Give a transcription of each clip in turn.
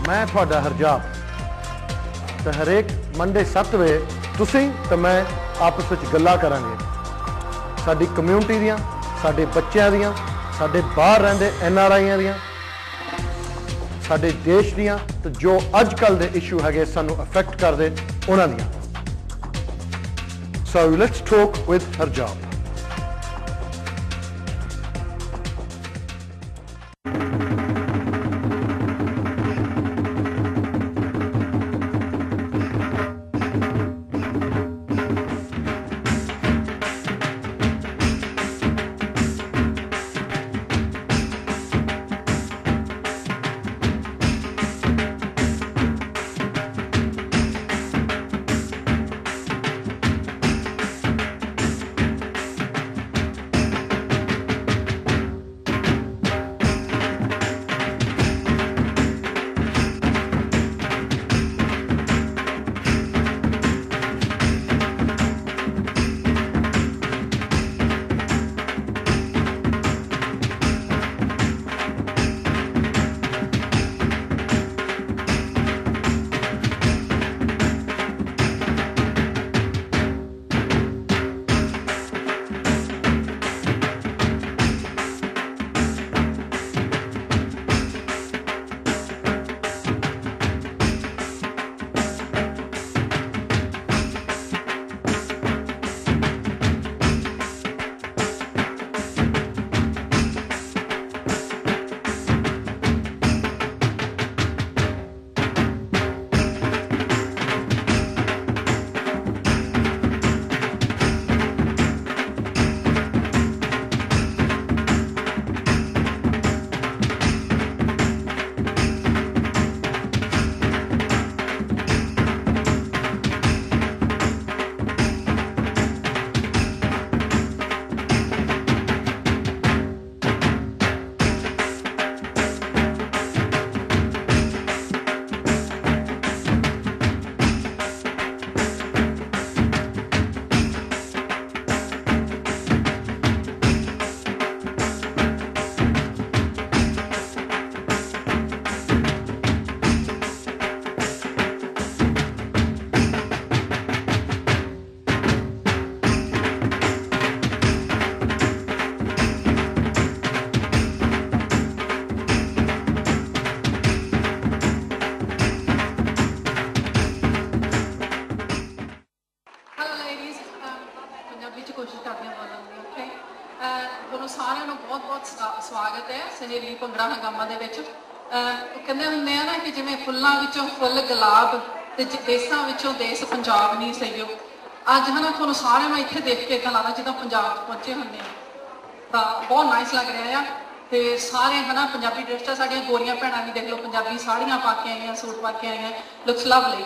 मैं थोड़ा हरजाप तो हरेक मंडे 7 बजे तुसीं तो मैं आपस में गल्लां करांगे साडी कम्यूनिटी दियां, साडे बच्चों दियां, साडे बाहर रहंदे NRIयां दियां, साडे देश दियां, तो जो अजकल दे इशू है सानू अफेक्ट करदे उन्हां दियां। So let's talk with Harjap. स्वागत है सहेली भंगड़ा हंगामा दे विच कहंदे हुंदे आ ना कि जिवें फुल्लां विचों फुल गुलाब ते देसां विचों देस पंजाब नहीं सहीओ अज है ना तुहानूं सारे मैं इत्थे देख के इदां लगदा जिद्दां पंजाब पहुंचे हुंदे तां बहुत नाइस लग रहा है ते सारे है ना पंजाबी ड्रेस च साडियां गोरियां भैणां भी देख लो पंजाबी साड़ियां पा के आईयां सूट पा के आईयां लुक्स लवली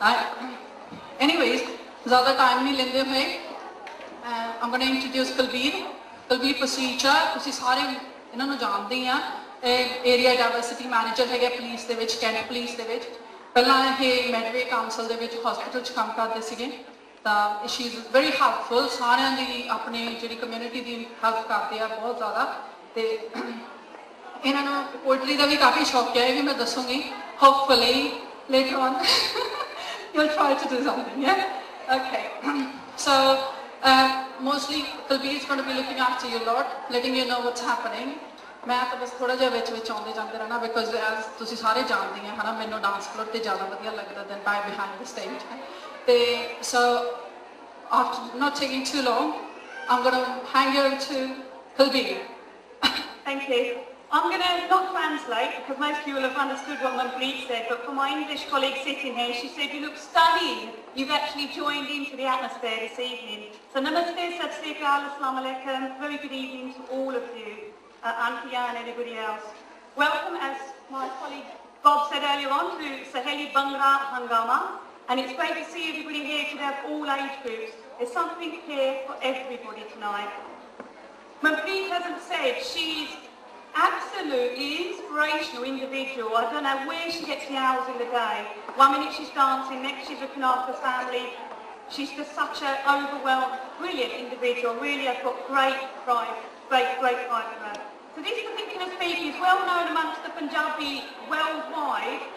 एनीवेज ज़्यादा टाइम नहीं लेंदे हुए I'm going to introduce Kulbir Pasricha तुसीं सारे इन्होंने जानते हैं एरिया डाइवर्सिटी मैनेजर है पुलिस के कैंट पुलिस के पहला ये मेडवे काउंसल के हॉस्पिटल काम करते थे तो शी इज़ वेरी हेल्पफुल सारे की अपने जी कम्यूनिटी की हेल्प करते हैं बहुत ज़्यादा तो इन्होंने पोइट्री का भी काफ़ी शौक है भी मैं दसूँगी hopefully later on you'll try to do something yeah okay so mostly Kulbir is going to be looking after you lot, letting you know what's happening. मैं तो बस थोड़ा जिहा विच आउंदे जांदे रहना because as तुसीं सारे जानते हैं है ना मैनूं डांस फ्लोर ते ज़्यादा वधिया लगदा than by behind the stage. So after not taking too long, I'm going to hand you over to Kulbir. Thank you. I'm going to not translate because most of you will have understood what Manpreet said, but for my English colleague sitting here, she said, you look stunning. You've actually joined into the atmosphere this evening. So namaste, sat sri akal, assalamu alaikum. Very good evening to all of you, Antia and anybody else. Welcome, as my colleague Bob said earlier on, to Saheli Bhangra Hungama. And it's great to see everybody here to have all age groups. There's something here for everybody tonight. Manpreet hasn't said she's absolutely inspirational individual. I don't know where she gets the hours in the day. One minute she's dancing, next she's looking after family. She's just such an overwhelmed, brilliant individual. Really, I've got great pride for her. So this particular speaker is well known amongst the Punjabi worldwide,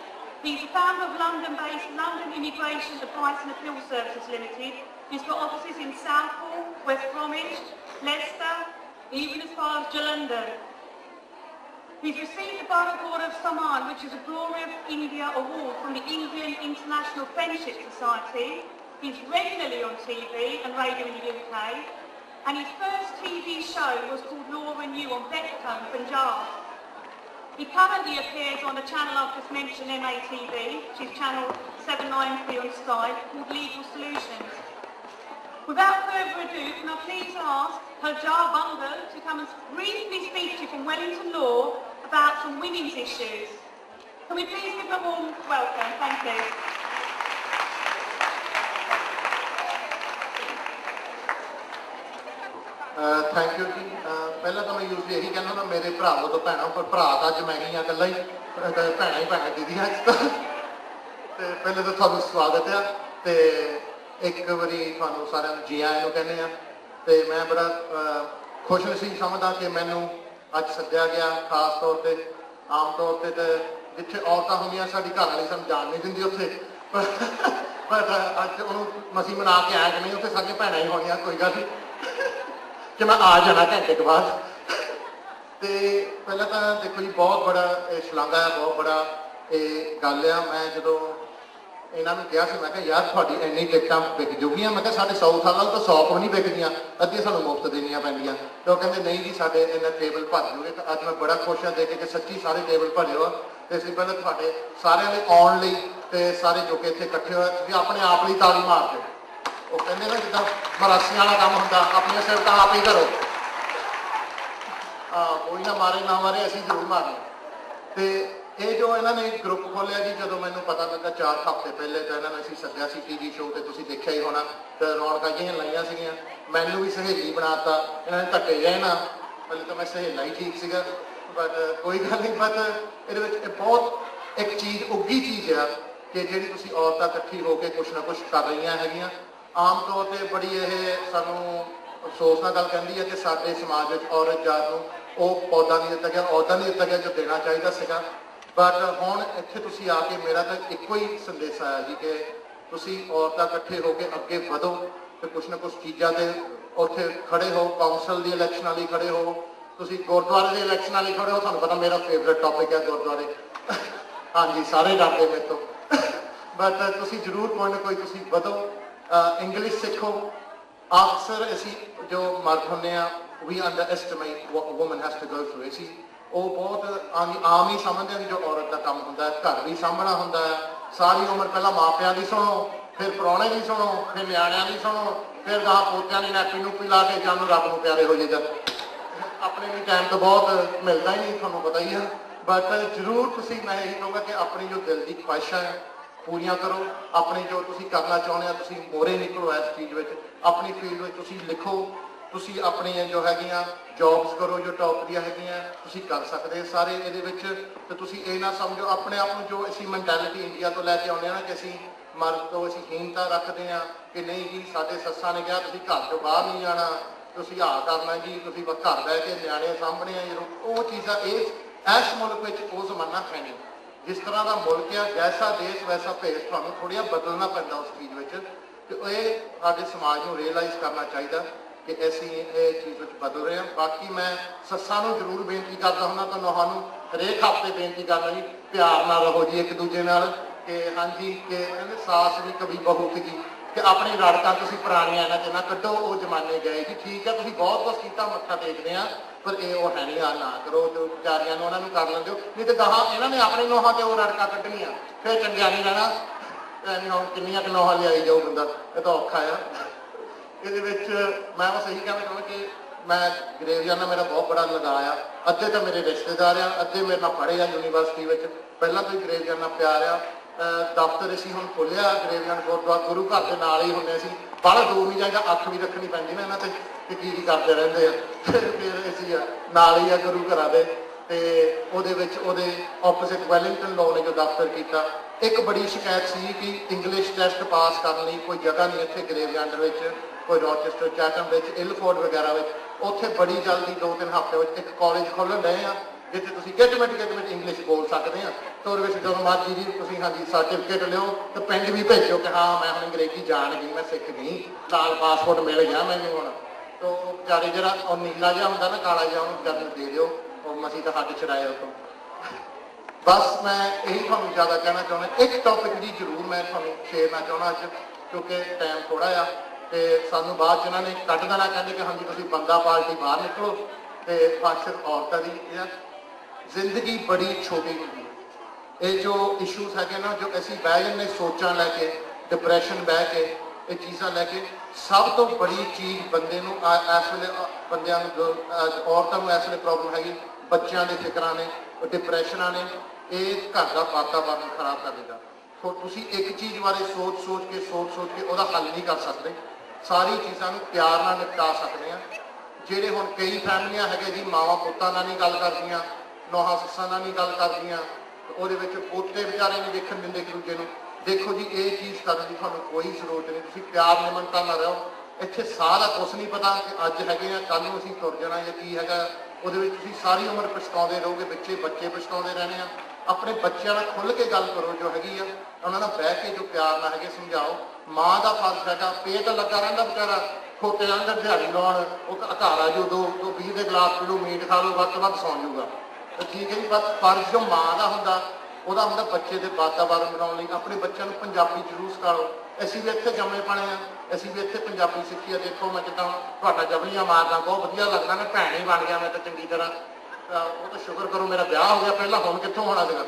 He's the founder of London-based London Immigration Advice and Appeal Services Limited. He's got offices in Southall, West Bromwich, Leicester, even as far as Jalandhar. He's received the Bharat Order of Samman, which is a Glory of India award from the Indian International Friendship Society. He's regularly on TV and radio in the UK. And his first TV show was called Law and You on Deccan, Punjab. He currently appears on the channel I've just mentioned, MATV, which is channel 793 on Sky, called Legal Solutions. Without further ado, can I please ask Harjap Bhangal to come and briefly speak to you from Wellington Law about some women's issues. Can we please give them a warm welcome? Thank you. Thank you जी। पहले तो मैं usually यही कहना ना मेरे भरावों तो भैनों पर भरा तो अज मैं ही कला ही भैन ही भैन दीदियां पहले तो थानू स्वागत है तो एक बारी थानू सारे जी आए कहने तो मैं बड़ा खुश नसीब समझदा कि मैनू अज सद्या गया खास तौर पर आम तौर पर जिथे औरतां होंदियां साडी घर वाली सानू जान नहीं दिंदी उत्थे पर अज उन्होंने मसी मना के आया कि नहीं उत्थे सारियां भैनां ही होणियां कोई गल नहीं कि मैं आ जाना घंटे के बाद। तो पहले तो देखो जी बहुत बड़ा शलाघा है, बहुत बड़ा ये गल है। मैं जो इन्होंने कहा मैं क्या यार थोड़ी इन्नी टिकटां विक जूगियां, मैं क्या साढ़े 100 साल तो 100 को नहीं विकदियां, अद्धियां सानूं मुफ्त देनियां पैंदियां। तो कहते नहीं जी साढ़े इन्ना टेबल भर जूगे। तो अज मैं बड़ा खुश हाँ देख के सच्ची सारे टेबल भरे हो। तो इसलिए पहले थोड़े सारे आने लई ते सारे जो कि इत्थे इकट्ठे होए तुसीं अपने आप लई ताली मार दो। वो कहते ना जिदा मरासियां वाला काम होंदा अपनी सिफत आप ही करो। हाँ कोई ना मारे ना मारे असीं जरूर मारने। तो ये जो इन्होंने ग्रुप खोलिया जी जो मैंने पता लगा 4 हफ्ते पहले तो इन्होंने असीं सद्या सी टीवी शो तो तुसीं देखिया ही होना। तो रौनकां जिहियां लाइयां सीगियां, मैनू भी सहेली बनाता। इन्होंने धक्के गए ना, पहले तो मैं सहेला ही ठीक सीगा बट कोई गल नहीं। बट ये बहुत एक चीज़ उगी चीज़ है कि जिहड़ी तुसीं औरतां इकट्ठी होकर कुछ ना कुछ कर रही हैगियां। आम तौर पर बड़ी ये सानू अफसोस नाल गल कहंदी है कि साडे समाज में औरत जात नूं वो पौधा नहीं दिता गया, अहुदा नहीं दिता गया जो देना चाहिए सीगा। बट हुण इत्थे तुसीं आके मेरा तो एको ही संदेश आया जी कि तुसीं औरतां इकट्ठे होकर अगे वधो तो कुछ ना कुछ चीज़ां दे उत्थे खड़े हो। कौंसल दी इलैक्शन लई खड़े हो, तुसीं गुरुद्वारे दे इलैक्शन लई खड़े हो। तुहानूं पता मेरा फेवरेट टॉपिक है गुरुद्वारे। हाँ जी सारे डरदे मेरे तो बट तुसीं जरूर कोई ना कोई तुसीं वधो। इंग्लिश सीखो। अक्सर असी जो मर्द होंने वी underestimate what woman has to go through. असी वो बहुत आम ही समझते हैं जो औरत का काम होंदा है। घर भी सामना होंदा है, सारी उम्र पहला मापियां की सुनो, फिर प्राहुणे की सुनो, फिर न्याणियां की सुनो, फिर गां पोतियां की नैपी नूपी ला के जानू रब नूं प्यारे हो जाए। अपने भी टाइम तो बहुत मिलता ही नहीं, थोड़ा पता ही है। बट जरूर तुसीं मैं यही कहूँगा कि अपनी जो दिल की ख्वाहिशां है पूरियां करो। अपनी जो तुसीं करना चाहुंदे हो तुसीं मोहरे निकलो इस चीज़ में। अपनी फील्ड में तुसीं लिखो, तुसीं अपनी जो हैगियां जॉब्स करो जो टॉप दी हैगियां तुसीं कर सकते सारे ये विच। तो तुसीं ये ना समझो अपने आप में जो असीं मैंटैलिटी इंडिया तो लैके आउंदे ना कि असीं मर्द तो असीं हीनता रखते हैं कि नहीं जी साडे सस्सां ने कहा तुसीं घर चों बाहर नहीं जाना, तुसीं आ करना जी, तुसीं बस घर बह के न्याणे सामने आ। जो वो चीज़ां इस मुल्क में वो जमाना है नहीं। जिस तरह का मुल्क है जैसा देश वैसा भेष थानू थोड़ा बदलना पैंदा उस चीज़ में। तो ये साडे समाज को रियलाइज़ करना चाहिए कि असीं ये चीज़ में बदल रहे हैं। बाकी मैं सस्सां नूं जरूर बेनती करता हूँ तो नौहां नूं हरेक हफ्ते बेनती करना जी प्यार नाल रहो जी एक दूजे नाल कि हाँ जी कि कहते सास भी कभी बहू थी कि अपनी रड़कां तुसीं पुरानियां इन्हां च ना कड्डो, वो जमाने गए जी। ठीक है तुसीं बहुत कुछ कीता मत्था टेकदे आ पर ये वो है नहीं आ ना करो। जो बेचारियां नूं उन्हां नूं कर लैंदे हो नहीं तो गाहां इन्हां ने अपनी नौहां ते वो रड़कां कड्डणीआं फिर चंगिया नहीं रहना। हुण किन्नियां क नौहां लियाई जाऊ बंदा, ये तो औखा आ। ये मैं बस यही कहना चाहुंदा कि मैं ग्रेवजैंड नाल मेरा बहुत बड़ा लगाव आ। अद्धे तो मेरे रिश्तेदार आ, अद्धे मेरे नाल पढ़े आ यूनीवर्सिटी में। पहला तो ही ग्रेवजैंड नाल प्यार आ। दफ्तर असीं हुण खोलिया ग्रेवजैंड गुरुद्वारा गुरु घर के नाल ही हुंदे असीं, बाहला दूर नहीं जाइदा। अख भी रखनी पैंदी ना इन्हां ते कि की करते रहंदे आ। फिर असीं नाल ही आ गुरु घरां दे। ते ਉਹਦੇ ਵਿੱਚ ਉਹਦੇ ਆਪੋਜ਼ਿਟ ਵੈਲਿੰਗਟਨ ਲੋ ਨੇ ਜੋ ਦਫ਼ਤਰ ਕੀਤਾ। ਇੱਕ ਬੜੀ ਸ਼ਿਕਾਇਤ ਸੀ ਕਿ ਇੰਗਲਿਸ਼ ਟੈਸਟ ਪਾਸ ਕਰਨ ਲਈ ਕੋਈ ਜਗ੍ਹਾ ਨਹੀਂ ਇੱਥੇ ਗ੍ਰੇਵਯਾਰਡ ਵਿੱਚ, ਕੋਈ ਰੋਚੈਸਟਰ ਚੈਟਮ ਵਿੱਚ, ਇਲਫੋਰਡ ਵਗੈਰਾ ਵਿੱਚ। ਉੱਥੇ ਬੜੀ ਜਲਦੀ 2-3 ਹਫ਼ਤੇ ਵਿੱਚ ਇੱਕ ਕਾਲਜ ਖੋਲ੍ਹਣ ਡਏ ਆ ਜਿੱਥੇ ਤੁਸੀਂ ਗਿੱਟ ਮਿੰਟ ਇੰਗਲਿਸ਼ ਬੋਲ ਸਕਦੇ ਆ। तो जो मर्जी जी तुम हाँ जी सर्टिफिकेट लियो तो पिंड भी भेजो कि हाँ मैं हम अंग्रेजी जान गई मैं सिख गई लाल पासपोर्ट मिल गया मैंने हूँ तो बेचारे जरा और नीला जहा होंगे ना काला जहा उन्होंने बेचारे दे दिओ और मसी तो हद छड़ाए उतो बस मैं यही थोड़ा ज़्यादा कहना चाहना एक टॉपिक जी जरूर मैं थोड़ा शेयरना चाहना अज क्योंकि टाइम थोड़ा आ तो सानू बाद इन्होंने कट देना कहते कि हाँ जी तुम बंदा पार्टी बाहर निकलो तो बस औरतों की जिंदगी बड़ी छोटी होगी ये जो इशूज है ना जो असी बह जाने सोचा लैके डिप्रैशन बह के ये चीज़ा लैके सब तो बड़ी चीज़ बंदे इस वे बंद औरतों को इस वे प्रॉब्लम हैगी बच्चों के फिक्र ने डिप्रैशना ने ये घर का वातावरण खराब कर देगा तो तुम एक चीज़ बारे सोच के वह हल नहीं कर सकते सारी चीज़ों प्यार नाल निपटा सकते हैं ਜਿਹੜੇ ਹੁਣ कई फैमिलियां है जी मावां पुत्तां नाल नहीं गल करदियां नौहां सस्सां नाल नहीं गल करदियां ਉਹਦੇ ਵਿੱਚ ਪੋਤੇ ਵਿਚਾਰੇ ਨਹੀਂ ਦੇਖਣ ਦਿੰਦੇ ਇੱਕ ਦੂਜੇ ਨੂੰ ਦੇਖੋ ਜੀ ਇਹ ਚੀਜ਼ ਕਰਨ ਦੀ ਤੁਹਾਨੂੰ ਕੋਈ ਜ਼ਰੂਰਤ ਨਹੀਂ ਤੁਸੀਂ ਪਿਆਰ ਨਿਮਰਤਾ ਨਾਲ ਰਹੋ ਇੱਥੇ ਸਾਹ ਦਾ ਕੁਛ ਨਹੀਂ ਪਤਾ ਕਿ ਅੱਜ ਹੈਗੇ ਆ ਕੱਲ ਨੂੰ ਅਸੀਂ ਤੁਰ ਜਾਣਾ ਜਾਂ ਕੀ ਹੈਗਾ ਉਹਦੇ ਵਿੱਚ ਤੁਸੀਂ ਸਾਰੀ ਉਮਰ ਪਛਤਾਉਂਦੇ ਰਹੋਗੇ ਬੱਚੇ ਪਛਤਾਉਂਦੇ ਰਹਿਣੇ ਆ ਆਪਣੇ ਬੱਚਿਆਂ ਨਾਲ ਖੁੱਲ੍ਹ ਕੇ ਗੱਲ ਕਰੋ ਜੋ ਹੈਗੀ ਆ ਉਹਨਾਂ ਨਾਲ ਬਹਿ ਕੇ ਜੋ ਪਿਆਰ ਨਾਲ ਹੈਗੇ ਸਮਝਾਓ ਮਾਂ ਦਾ ਫਰਜ਼ ਹੈਗਾ ਪੇਟ ਲੱਗਾ ਰਹਿੰਦਾ ਵਿਚਾਰਾ ਖੋਤੇ ਅੰਦਰ ਦਿਹਾੜੀ ਲਾਉਣ ਉਹ ਘਰ ਆ ਜੋ 20 ਦੇ ਗਲਾਸ ਪੀ ਲਓ ਮੀਟ ਖਾ ਲਓ ਵੱਧ ਤੋਂ ਵੱਧ ਸੌਂ ਜਾਊਗਾ तो ठीक है जी बस फर्ज जो माँ का होंगे बच्चे के वातावरण बनाने अपने बच्चों को पंजाबी जरूर सिखाओ असी भी इतने जमे पले हैं असी भी इतने पंजाबी सीखी है देखो मैं जिदा थोड़ा जबलियां मारना बहुत वधिया लगता मैं भैन ही बन गया मैं तो चंगी तरह वो तो शुक्र करो मेरा ब्याह हो गया पहला हुण कित्थों होना सीगा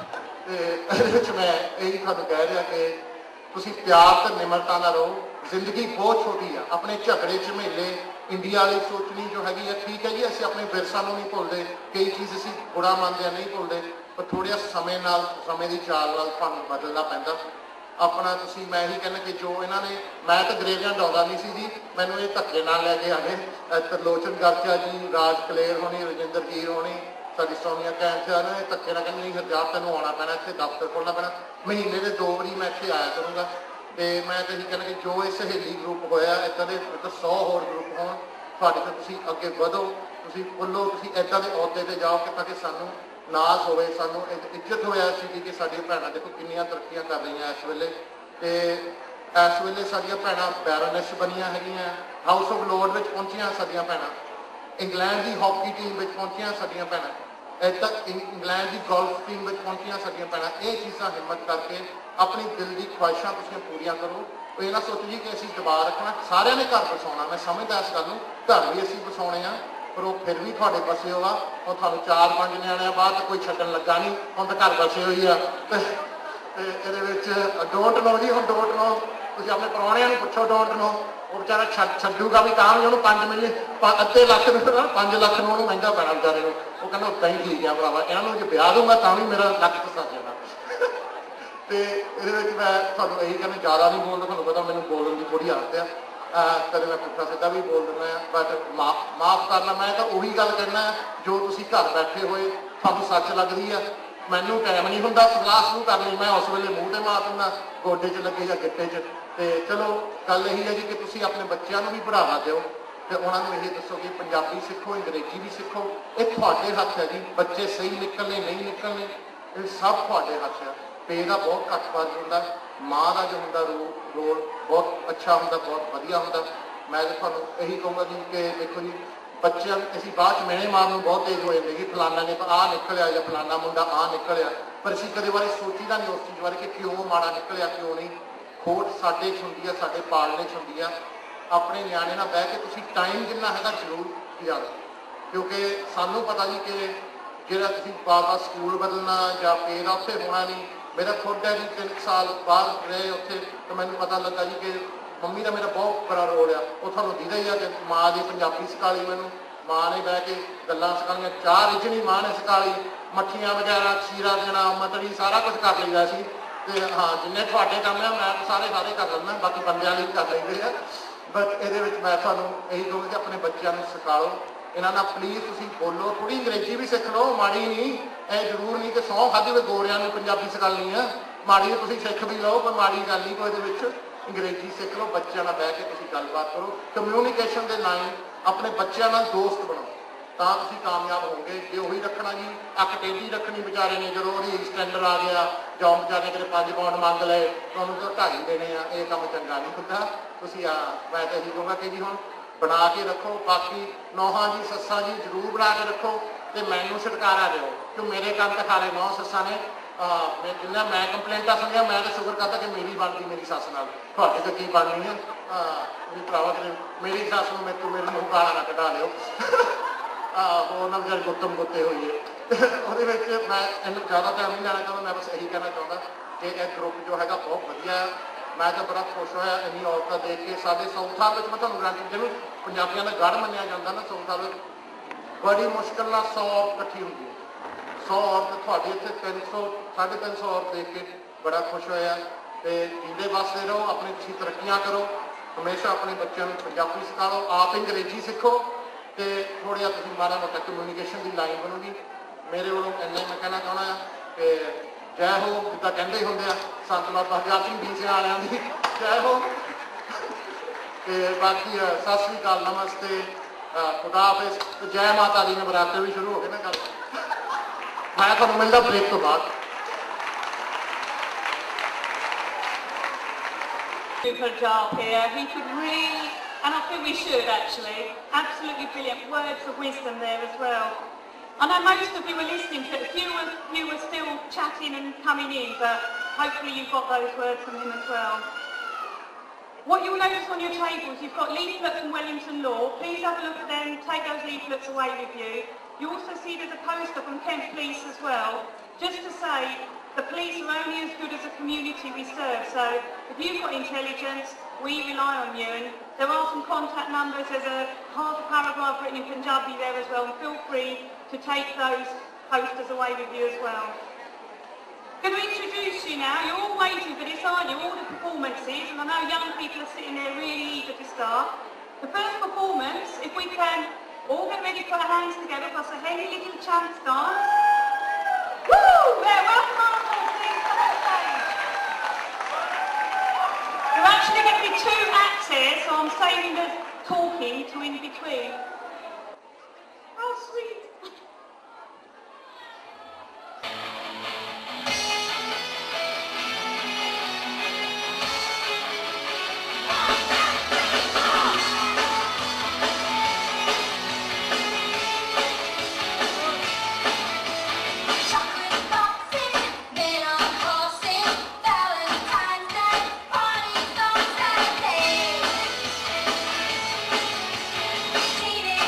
तो मैं यही तुहानूं कह रहा कि तुसीं प्यार ते निमरता नाल रहो जिंदगी बहुत छोटी है अपने झगड़े झमेले इंडिया वाली सोचनी जो हैगी है ठीक है जी असीं अपने विरसा नूं नहीं भुलदे कई चीज़ असीं बुरा मानते नहीं भुलदे पर थोड़ा समय की चाल नाल तुहानूं बदलना पैंदा अपना तुसीं मैं ही कहना कि जो इन्होंने मैं तो ग्रेवसैंड आउंदा नहीं सी जी मैनूं ये धक्के नाल लैके आ गए तरलोचन गर्चा जी राज कलेर होनी रजिंदर जीर होनी साडी सोनिया कैंसर ने धक्के नाल कहंदे नहीं हरजाप तैनूं आउणा पैना इत्थे दफ्तर खोलना पैना महीने के 2 वारी मैं इत्थे आया करूँगा तो मैं तो यही कहना कि जो ये सहेली ग्रुप होया इदा के 100 होर ग्रुप हो थोड़े तो तुसीं अगे वधो तुसीं फुल्लो तुसीं इदा के अहुदे ते जाओ कि ताकि सानूं नाज होवे सानूं इज्जत होया सी कि साडियां भैणां देखो किन्नियां तरक्कियां कर रही इस वेले ते इस वेले साडियां भैणां बैरोनेस बनियां हैगियां हाउस ऑफ लॉर्ड विच पहुंचियां साडियां भैणां इंग्लैंड की हॉकी टीम विच पहुंचियां साडियां भैणां इदा इंग्लैंड की गोल्फ टीम विच पहुंचियां साडियां भैणां ये चीज़ां हिम्मत करके अपनी दिल की ख्वाहिशां तुसीं पूरियां करो तो ये ना सोचो जी कि असीं दबा रखना सारिਆਂ ने घर बसाउणा मैं समझदा इस गल नूं घर भी असीं बसाउणे आ पर वो फिर भी तुहाडे बसे होगा और तुहानूं 4-5 न्याणिਆਂ बाद कोई छड्डण लगा नहीं हुण तां घर बसे होई आ ਇਹਦੇ ਵਿੱਚ डोंट नो जी हुण डोंट नो तुसीं अपने प्राहुणिਆਂ ਨੂੰ ਪੁੱਛੋ डोंट नो वो बेचारा छड्डूगा भी तां भी ਉਹਨੂੰ 5 मिलियन ਅੱਧੇ ਲੱਖ ਨੂੰ 5 ਲੱਖ ਨੂੰ ਉਹਨੂੰ ਮਹਿੰਗਾ ਪੈਣਾ ਵਿਚਾਰੇ ਨੂੰ ਉਹ ਕਹਿੰਦਾ ਉਦਾਂ ਹੀ ਠੀਕ ਆ ਭਰਾਵਾ ਇਹਨਾਂ ਨੂੰ ਜੇ ਵਿਆਹ ਦੂੰਗਾ ਤਾਂ ਵੀ ਮੇਰਾ ਲੱਖ ਤਾਂ ਸੱਜ ਜਾਣਾ तो ये मैं थोड़ा यही कहना ज़्यादा नहीं बोलता थोड़ा पता मैंने बोलने की थोड़ी आदत है कभी मैं पुट्ठा सीधा भी बोल देना बट माफ़ करना मैं तो उही गल करना जो तुसीं घर बैठे हुए तुहानूं सच लगदी है मैनूं टाइम नहीं हुंदा सलाह शुरू करनी मैं उस वेले मूँह ते मार दूंगा गोडे च लगे या गिट्टे च ते चलो गल यही है जी कि तुसीं अपने बच्चों को भी बढ़ावा दिओ तो उन्होंने यही दसो कि पंजाबी सीखो अंग्रेजी भी सीखो ये तुहाडे हत्थ है जी बच्चे सही निकलने नहीं निकलने ये सब तुहाडे हत्थ है पे का बहुत घट फर्ज होंगे माँ का जो होंगे रोल बहुत अच्छा होंगे बहुत वधिया होंगे मैं तो थोड़ा यही कहूँगा जी कि देखो जी बच्चे असीं बाद मेरे मारन बहुत तेज हो जाते कि फलाना ने आ निकलिया या फलाना मुंडा आ निकलिया पर असीं कदे बारे सोचीदा नहीं उस चीज़ बारे कि क्यों माड़ा निकलिया क्यों नहीं खोट साडे च हुंदी है साडे पालने च हुंदी है अपने न्याणे नाल बह के तुसीं टाइम जिन्ना हैगा जरूर गुजारो क्योंकि सानूं पता जी कि जिहड़ा तुसीं बार-बार स्कूल बदलना या पे दा उत्थे होना नहीं मेरा खुद है जी 3 साल बाहर रहे उत्थे तो मैंने पता लगा जी कि मम्मी का मेरा बहुत बड़ा रोल है वो थोड़ा दिखता ही है कि माँ की पंजाबी सिखा ली मैनू माँ ने बह के गल्लां सिखाइयां चाह रिझणी माँ ने सिखा ली मट्ठियां वगैरह खीरा देना मतड़ी सारा कुछ कर लईदा सी ते हाँ जिन्ने तुहाडे काम है मैं सारे कर लैंदा बाकी बंदियां लिए कर लैंदे आ बट ये मैं तुहानूं यही कहूँगा कि अपने बच्चों को सिखाओ इन्होंने प्लीज़ तुसीं बोलो थोड़ी अंग्रेजी भी सीख लो माड़ी नहीं ये जरूर नहीं कि 100 खाधी हुए गोरियां ने पंजाबी सिखानी है माड़ी तुसीं सीख भी लो पर माड़ी गल नहीं कोई अंग्रेजी सीख लो बच्चों नाल बह के तुसीं गलबात करो कम्यूनीकेशन के लाइन अपने बच्चों नाल दोस्त बनाओ ਤਾਂ ਤੁਸੀਂ ਕਾਮਯਾਬ ਹੋਵੋਗੇ। ਜੇ ਉਹੀ ਰੱਖਣਾ ਜੀ ਅੱਖ ਟੇਢੀ ਰੱਖਣੀ ਵਿਚਾਰੇ ਨੇ, ਜਦੋਂ ਉਹਦੀ ਸਟੈਂਡਰ ਆ ਗਿਆ ਜਾਂ ਵਿਚਾਰੇ ਨੇ ਕਿਤੇ 5 ਪਾਉਂਡ ਮੰਗ ਲਏ ਤੁਹਾਨੂੰ ਤਾਂ 2.5 ਦੇਣੇ ਆ, ਇਹ ਕੰਮ ਚੰਗਾ ਨਹੀਂ ਹੁੰਦਾ। ਤੁਸੀਂ ਮੈਂ ਤਾਂ ਇਹੀ ਕਹੂੰਗਾ ਕਿ ਜੀ ਹੁਣ ਬਣਾ ਕੇ ਰੱਖੋ। ਬਾਕੀ ਨੌਹਾਂ ਜੀ ਸੱਸਾਂ ਜੀ ਜ਼ਰੂਰ ਬਣਾ ਕੇ ਰੱਖੋ ਤੇ ਮੈਨੂੰ ਛੁਟਕਾਰਾ ਦਿਓ, ਕਿ ਮੇਰੇ ਕੰਮ ਤੇ ਖਾਲੇ ਨੌ ਸੱਸਾਂ ਨੇ। ਜਿੰਨਾ ਮੈਂ ਕੰਪਲੇਂਟਾਂ ਸੁਣੀਆਂ ਮੈਂ ਤਾਂ ਸ਼ੁਕਰ ਕਰਦਾ ਕਿ ਮੇਰੀ ਬਣਦੀ ਮੇਰੀ ਸੱਸ ਨਾਲ, ਤੁਹਾਡੇ ਤੋਂ ਕੀ ਬਣਨੀ ਹੈ। ਵੀ ਭਰਾਵਾ ਕਿ ਮੇਰੀ ਸੱਸ ਨੂੰ ਮੇਰੇ ਮੂੰਹ ਗਾਲਾਂ ਨਾ ਕਢਾ ਲਿਓ। ਹੋਰ ਨਾ ਵਿਚਾਰੀ ਗੁੱਤਮ ਗੁੱਤੇ ਹੋਈਏ। ਉਹਦੇ ਵਿੱਚ ਮੈਂ ਇਹਨੂੰ ਜ਼ਿਆਦਾ ਟਾਈਮ ਨਹੀਂ ਲੈਣਾ ਚਾਹੁੰਦਾ। ਮੈਂ ਬਸ ਇਹੀ ਕਹਿਣਾ ਚਾਹੁੰਦਾ ਕਿ ਇਹ ਗਰੁੱਪ ਜੋ ਹੈਗਾ ਬਹੁਤ ਵਧੀਆ ਹੈ। ਮੈਂ ਤਾਂ ਬੜਾ ਖੁਸ਼ ਹੋਇਆ ਇੰਨੀ ਔਰਤਾਂ ਦੇਖ ਕੇ। ਸਾਡੇ ਸੌਥਾਲ ਵਿੱਚ ਮੈਂ ਤੁਹਾਨੂੰ ਗਾਰੰਟੀ, ਜਿਹਨੂੰ ਪੰਜਾਬੀਆਂ ਦਾ ਗੜ੍ਹ ਮੰਨਿਆ ਜਾਂਦਾ ਨਾ, ਸੌਥਾਲ ਵਿੱਚ ਬੜੀ ਮੁਸ਼ਕਿਲ ਨਾਲ 100 ਇਕੱਠੀ ਹੁੰਦੀ ਹੈ। 100 ਔਰਤ, ਤੁਹਾਡੀ ਇੱਥੇ 300 350 ਔਰਤ ਦੇਖ ਕੇ ਬੜਾ ਖੁਸ਼ ਹੋਇਆ। ਤੇ ਜੀਂਦੇ ਵਸਦੇ ਰਹੋ, ਆਪਣੀ ਤੁਸੀਂ ਤਰੱਕੀਆਂ ਕਰੋ। ਹਮੇਸ਼ਾ ਆਪਣੇ ਬੱਚਿਆਂ ਨੂੰ ਪੰਜਾਬੀ ਸਿਖਾਓ, ਆਪ ਅੰਗਰੇਜ਼ੀ ਸਿੱਖੋ ਤੇ ਥੋੜ੍ਹਾ ਜਿਹਾ ਤੁਸੀਂ ਮਾੜਾ ਮੋਟਾ ਕਮਿਊਨੀਕੇਸ਼ਨ ਦੀ ਲਾਈਨ ਬਣੂਗੀ। ਮੇਰੇ ਵੱਲੋਂ ਇੰਨਾ ਮੈਂ ਕਹਿਣਾ ਚਾਹੁੰਦਾ ਹਾਂ ਕਿ ਜੈ ਹੋ, ਜਿੱਦਾਂ ਕਹਿੰਦੇ ਹੁੰਦੇ ਆ ਸੰਤ ਬਾਬਾ ਹਰਜਪ ਸਿੰਘ ਡੀਸੇ ਵਾਲਿਆਂ ਦੀ ਜੈ ਹੋ। ਤੇ ਬਾਕੀ ਸਤਿ ਸ੍ਰੀ ਅਕਾਲ, ਨਮਸਤੇ, ਖੁਦਾ ਹਾਫਿਜ਼ ਤੇ ਜੈ ਮਾਤਾ ਦੀ। ਨਵਰਾਤੇ ਵੀ ਸ਼ੁਰੂ ਹੋ ਗਏ ਨਾ ਗੱਲ। ਮੈਂ ਤੁਹਾਨੂੰ ਮਿਲਦਾ ਬ੍ਰੇਕ ਤੋਂ ਬਾਅਦ। Harjap here, he could really, and I think we should actually, absolutely brilliant words of wisdom there as well. I know most of you were listening to it, you were still chatting and coming in, but hopefully you've got those words from him as well. What you'll notice on your tables, you've got leaflets from Wellington Law. Please have a look at them, take those leaflets away with you. You also see there's a poster from Kent Police as well, just to say the police are only as good as the community we serve. So if you've got intelligence, we rely on you. And there are some contact numbers. There's a half a paragraph written in Punjabi there as well. And feel free to take those posters away with you as well. I'm going to introduce you now. You're all waiting for this, aren't you? All the performances. And I know young people are sitting there really eager to start. The first performance, if we can all get ready to put our hands together for Saheli Little Chance Dance. Woo! There, welcome on board, please come on stage. You're actually going to be 2 acts here, so I'm saving the talking to in between. How sweet. See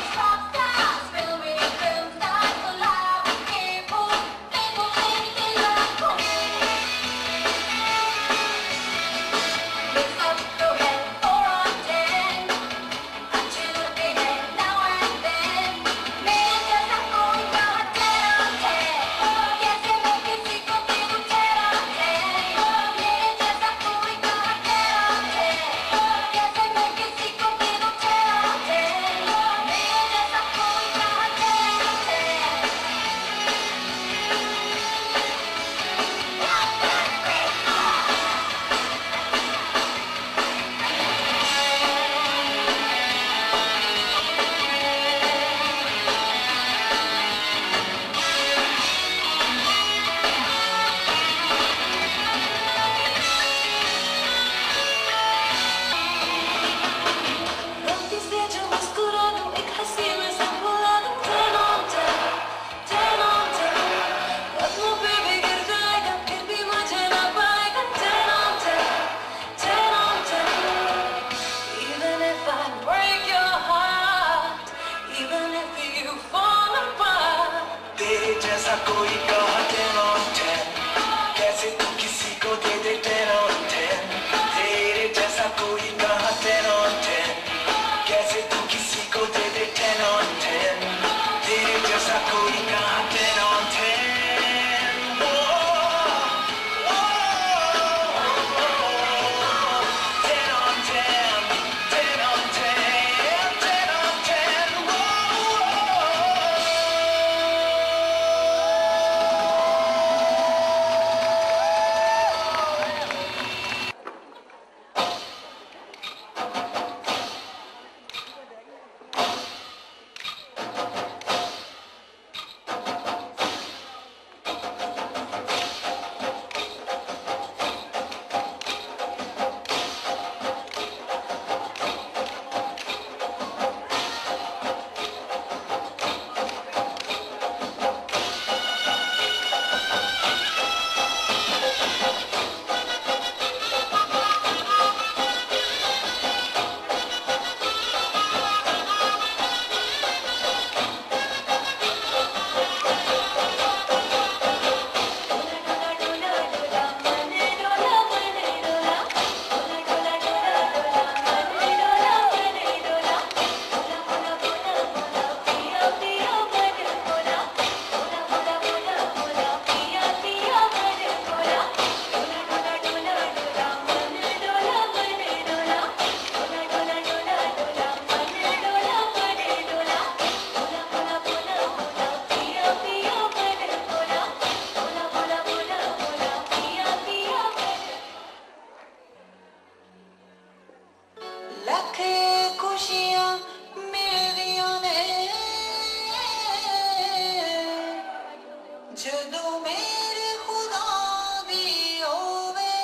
जदों मेरे खुदा दी होवे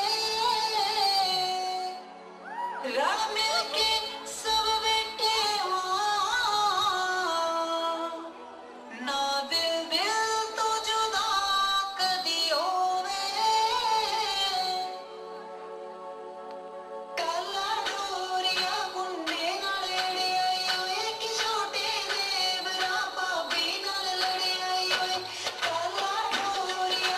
रल मिल के सब बैठे हों ना दिल दिल तो जुदा कदी होवे काला डोरिया गुंडे नाल लड़े आई होए कि छोटे देवरा भाभी नाल लड़े आई होए काला डोरिया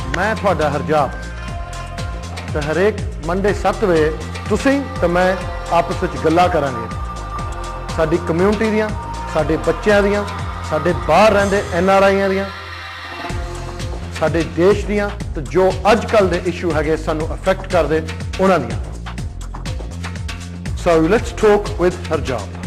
मैं ਤੁਹਾਡਾ ਹਰਜਾਪ ਤੇ ਹਰੇਕ ਮੰਡੇ 7 ਵਜੇ ਤੁਸੀਂ ਤੇ ਮੈਂ ਆਪਸ ਵਿੱਚ ਗੱਲਾਂ ਕਰਾਂਗੇ ਸਾਡੀ ਕਮਿਊਨਿਟੀ ਦੀਆਂ, ਸਾਡੇ ਬੱਚਿਆਂ ਦੀਆਂ, ਸਾਡੇ ਬਾਹਰ ਰਹਿੰਦੇ NRIਆਂ ਦੀਆਂ, ਸਾਡੇ ਦੇਸ਼ ਦੀਆਂ ਤੇ ਜੋ ਅੱਜ ਕੱਲ ਦੇ ਇਸ਼ੂ ਹੈਗੇ ਸਾਨੂੰ ਅਫੈਕਟ ਕਰਦੇ ਉਹਨਾਂ ਦੀਆਂ। So let's talk with Harjap.